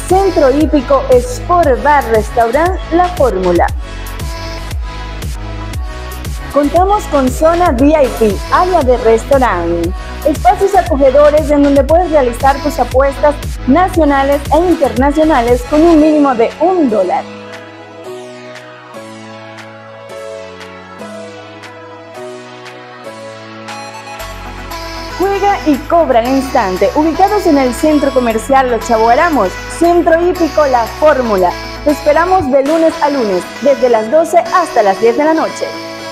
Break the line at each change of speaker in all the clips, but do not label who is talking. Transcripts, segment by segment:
Centro Hípico Sport Bar Restaurant La Fórmula. Contamos con zona VIP, área de restaurante, espacios acogedores en donde puedes realizar tus apuestas nacionales e internacionales con un mínimo de $1. Juega y cobra al instante, ubicados en el Centro Comercial Los Chaguaramos, Centro Hípico La Fórmula. Te esperamos de lunes a lunes, desde las 12 hasta las 10 de la noche.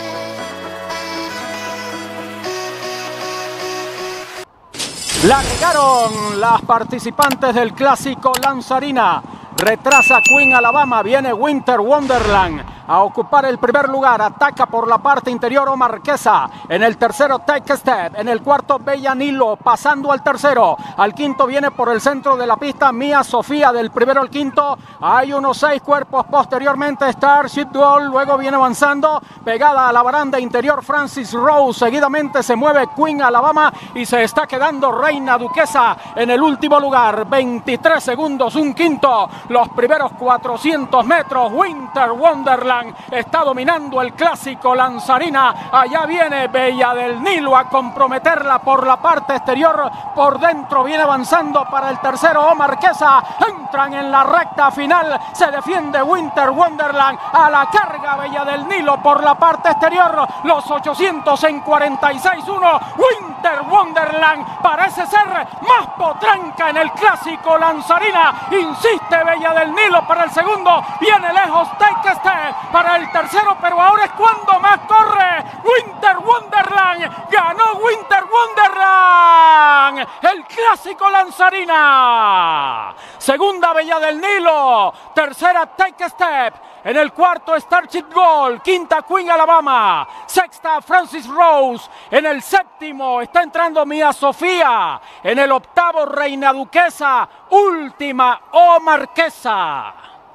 La negaron las participantes del clásico Lanzarina. Retrasa Queen Alabama, viene Winter Wonderland a ocupar el primer lugar, ataca por la parte interior Omar Queza, en el tercero Take a Step, en el cuarto Bella Nilo, pasando al tercero, al quinto viene por el centro de la pista Mia Sofía, del primero al quinto, hay unos 6 cuerpos, posteriormente Starship Gold, luego viene avanzando, pegada a la baranda interior Francis Rose, seguidamente se mueve Queen Alabama y se está quedando Reina Duquesa en el último lugar, 23 segundos, un quinto, los primeros 400 metros, Winter Wonderland está dominando el clásico Lanzarina. Allá viene Bella del Nilo a comprometerla por la parte exterior, por dentro viene avanzando para el tercero Omar Queza, entran en la recta final, se defiende Winter Wonderland, a la carga Bella del Nilo por la parte exterior, los 800 en 46-1, Winter Wonderland parece ser más potranca en el clásico Lanzarina, insiste Bella del Nilo para el segundo, viene lejos Take a Step para el tercero, pero ahora es cuando más corre Winter Wonderland, ganó Winter Wonderland, el clásico Lanzarina, segunda Bella del Nilo, tercera Take a Step, en el cuarto Starship Gold, quinta Queen Alabama, sexta Francis Rose, en el séptimo está entrando Mia Sofía, en el octavo Reina Duquesa, última Omar Queza.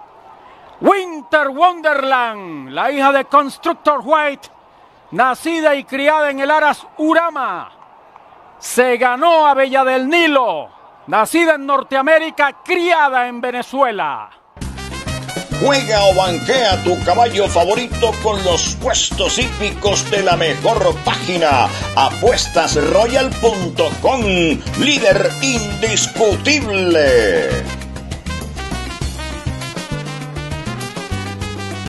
Winter Wonderland, la hija de Constructor White, nacida y criada en el Aras Urama, se ganó a Bella del Nilo, nacida en Norteamérica, criada en Venezuela.
Juega o banquea tu caballo favorito con los puestos hípicos de la mejor página, apuestasroyal.com, líder indiscutible.